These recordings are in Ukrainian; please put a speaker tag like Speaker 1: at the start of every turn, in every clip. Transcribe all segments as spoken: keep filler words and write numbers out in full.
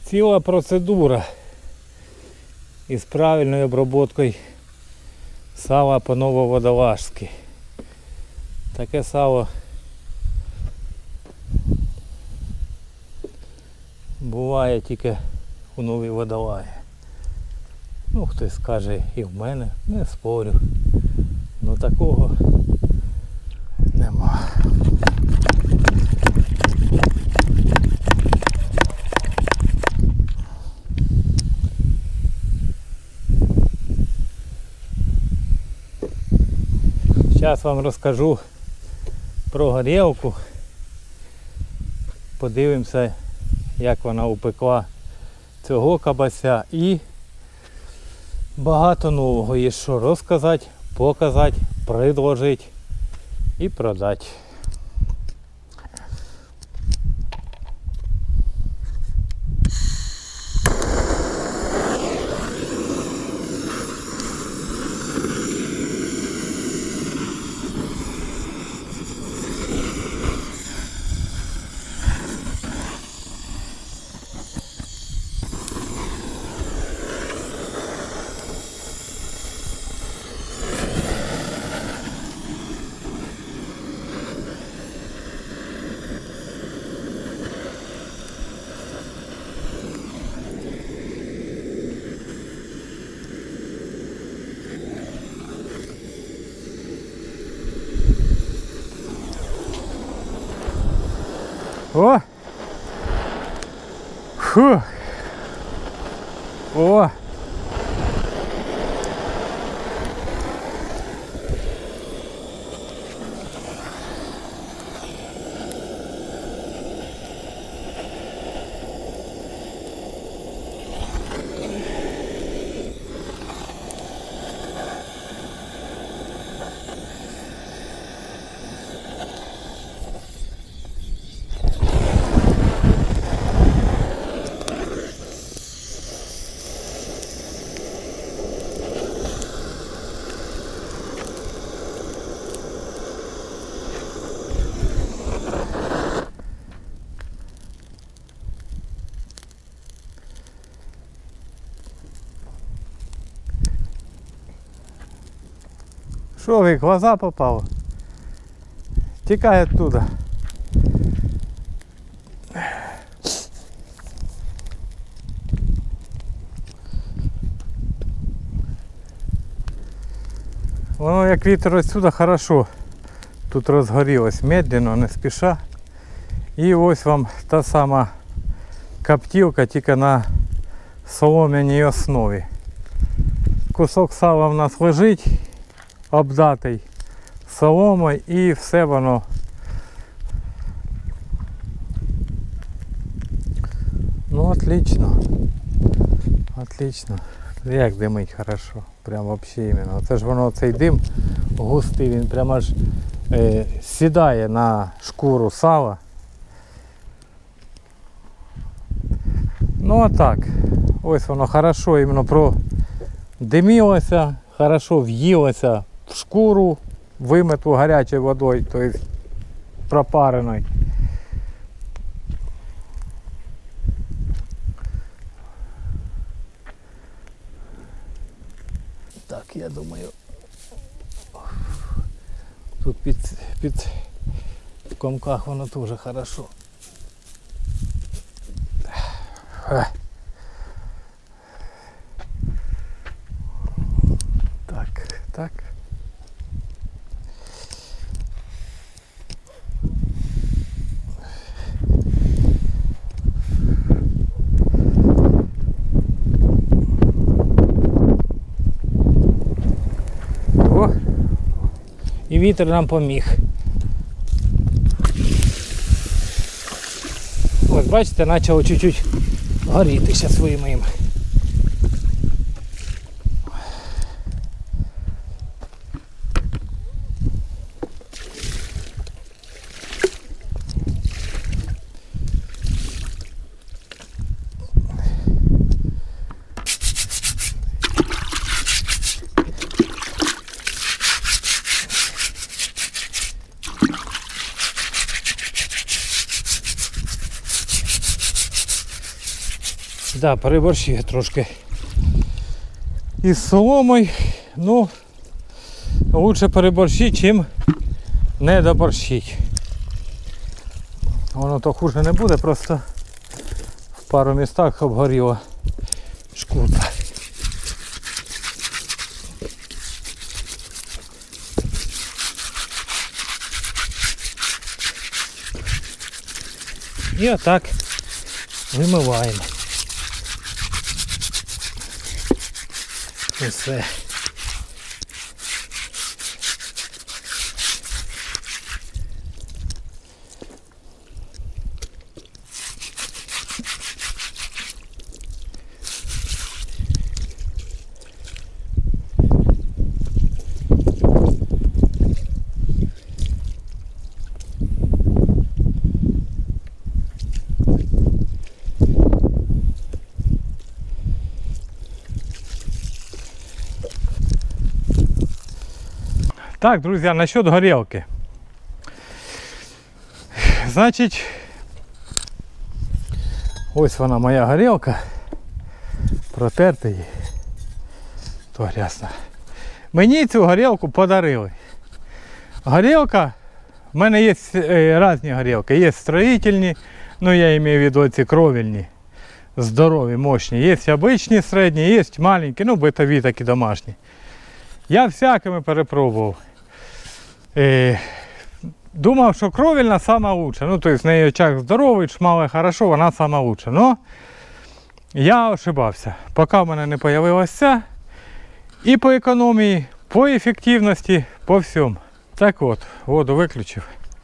Speaker 1: ціла процедура із правильною обробкою сала по нововодолазьки. Таке сало буває тільки у Новій Водолаї. Ну, хтось скаже і в мене, не спорю. Ну такого нема. Зараз вам розкажу про горілку. Подивимося, як вона упекла цього кабася, і багато нового є що розказати, показати, предложити і продати. О! Фу! О! Що ви, глаза попало? Тікай оттуда. Воно як вітер отсюда хорошо. Тут розгорілось медленно, не спіша. І ось вам та сама коптілка, тільки на солом'яній основі. Кусок сала в нас лежить, обдатий соломою, і все воно ну отлично, отлично, як димить хорошо, прям вообще іменно. Це ж воно, цей дим густий, він прямо аж е, сідає на шкуру сала. Ну а так, ось воно хорошо іменно продимілося, хорошо в'їлося в шкуру, вимиту гарячою водою, тобто пропареною. Так, я думаю, тут під, під в комках воно теж хорошо. Так, так. О! І вітер нам поміг. Ось бачите, почало чуть-чуть горітися своїм моїм. Да, переборщив я трошки із соломою. Ну, лучше переборщити, чим не доборщити. Воно то хуже не буде, просто в пару містах обгоріла шкурка. І отак вимиваємо. І все. Так, друзья, насчет горелки. Значить, ось вона моя горелка. Протерти її. То грязно. Мені цю горелку подарили. Горелка, в мене є різні горелки. Є строїтельні, ну я маю в виду ці кровельні. Здорові, мощні. Є обичні середні, є маленькі, ну битові такі домашні. Я всякими перепробував. Е, думав, що кровельна сама лучша. Ну, тобто, в неї очаг здоровий, шмали хорошо, вона сама лучша. Но я ошибався. Поки в мене не з'явилася ця. І по економії, по ефективності, по всьому. Так от, воду виключив.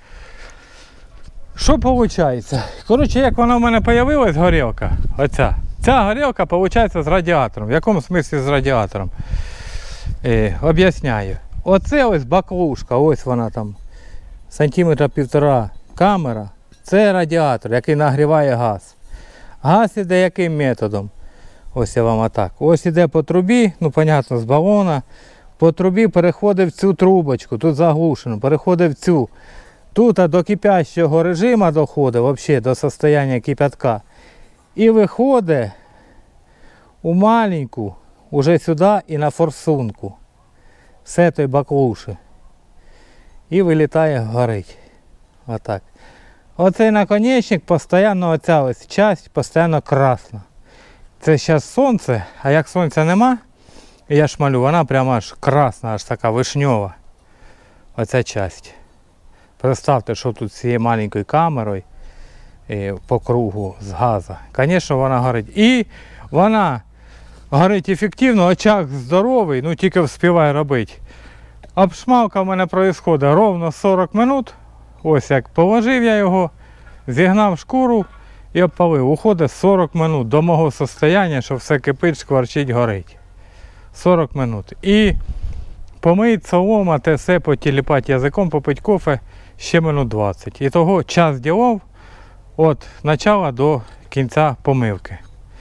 Speaker 1: Що виходить? Коротше, як вона в мене з'явилась, горілка, оця. Ця горілка, виходить, з радіатором. В якому смислі з радіатором? Е, об'ясняю. Оце ось баклушка, ось вона там, сантиметра півтора камера. Це радіатор, який нагріває газ. Газ іде яким методом? Ось я вам отак. Ось іде по трубі, ну, понятно, з балона. По трубі переходить в цю трубочку, тут заглушено, переходить в цю. Тут до кипящого режиму доходить, взагалі до состояння кипятка. І виходить у маленьку, уже сюди і на форсунку. З цієї баклуші. І вилітає, горить. Отак. Оцей наконечник постійно, оця ось часть постійно красна. Це зараз сонце, а як сонця нема, я шмалю, вона прямо аж красна, аж така вишньова. Оця часть. Представте, що тут з цією маленькою камерою по кругу з газу. Звісно, вона горить. І вона горить ефективно, очаг здоровий, ну тільки вспіває робити. Обшмалка в мене відбувається ровно сорок минут. Ось як положив я його, зігнав шкуру і обпалив. Уходить сорок минут до мого состояння, що все кипить, шкварчить, горить. сорок минут. І помить солома, те все, потіліпати язиком, попити кофе ще минут двадцять. І того час ділов від початку до кінця помивки.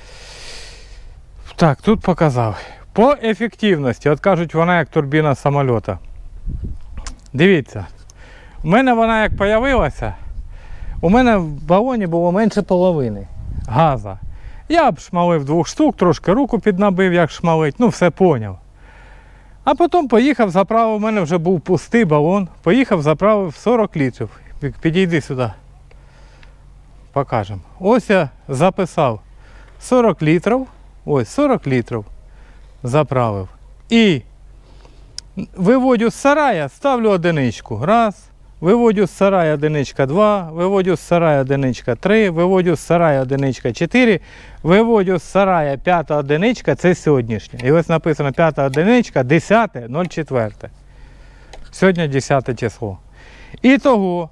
Speaker 1: Так, тут показав. По ефективності, от кажуть, вона як турбіна самоліта. Дивіться, у мене вона як з'явилася, у мене в балоні було менше половини газу. Я обшмалив двох штук, трошки руку піднабив, як шмалить, ну все поняв. А потім поїхав, заправив, у мене вже був пустий балон, поїхав, заправив сорок літрів. Підійди сюди, покажемо. Ось я записав сорок літрів, ось сорок літрів заправив. І виводю з сарая, ставлю одиничку, раз. Виводю з сарая одиничка два, виводю з сарая одиничка три, виводю з сарая одиничка чотири, виводю з сарая п'ята одиничка, це сьогоднішня. І ось написано п'ята одиничка, десяте ноль чотири. Сьогодні десяте число. І того,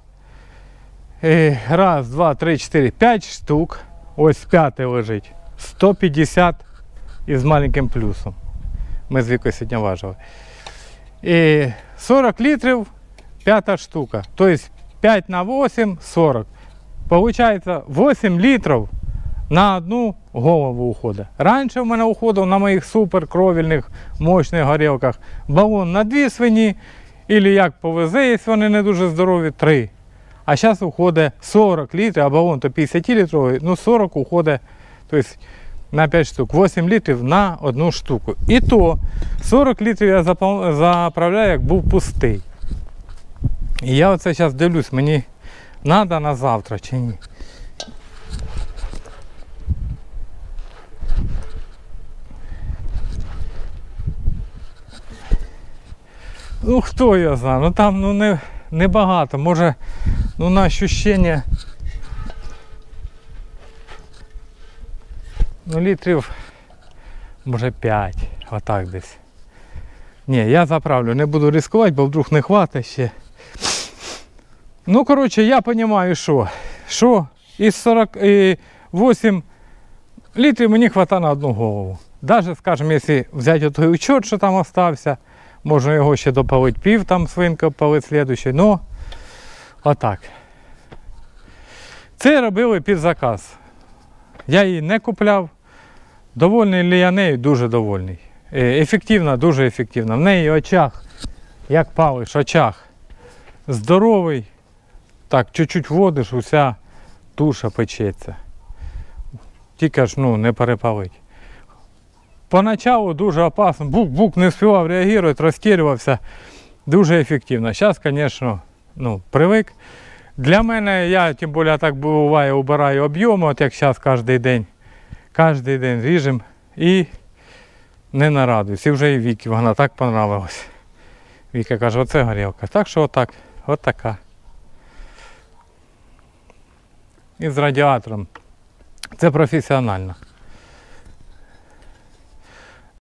Speaker 1: раз, два, три, чотири, п'ять штук, ось п'яте лежить, сто п'ятдесят із маленьким плюсом. Ми з Вікою сьогодні важили. І сорок літрів, п'ята штука. Тобто п'ять на вісім, сорок. Получається вісім літрів на одну голову уходить. Раніше в мене уходив на моїх суперкровельних мощних горілках балон на дві свині, або як повезе, якщо вони не дуже здорові, три. А зараз уходить сорок літрів, а балон то п'ятдесят літровий, ну сорок уходить. Тобто на п'ять штук, вісім літрів на одну штуку. І то сорок літрів я заправляю, як був пустий. І я оце зараз дивлюсь, мені треба на завтра чи ні. Ну хто я знаю, ну там ну не, не багато, може ну на ощущення ну літрів може п'ять, отак десь. Ні, я заправлю, не буду ризикувати, бо вдруг не хватить ще. Ну коротше, я розумію, що, що із сорок вісім літрів мені вистачає на одну голову. Навіть, скажімо, якщо взяти той учет, що там залишився, можна його ще допалити, пів там свинка палить слідуючий, ну, отак. Це робили під заказ. Я її не купляв. Довольний ли я нею? Дуже довольний. Ефективна, дуже ефективна. В неї очаг, як палиш, очаг здоровий. Так, чуть-чуть вводиш, уся туша печеться. Тільки ж, ну, не перепалить. Поначалу дуже опасно, бук-бук не встигав реагувати, розтірювався. Дуже ефективно. Зараз, звісно, ну, привик. Для мене, я тим більше так буває, убираю об'єми, от як зараз кожен день. Кожен день ріжемо і не нарадуюсь. І вже і Вікі, вона так понравилась. Віка каже, оце горілка. Так що отак, от така. І з радіатором. Це професіонально.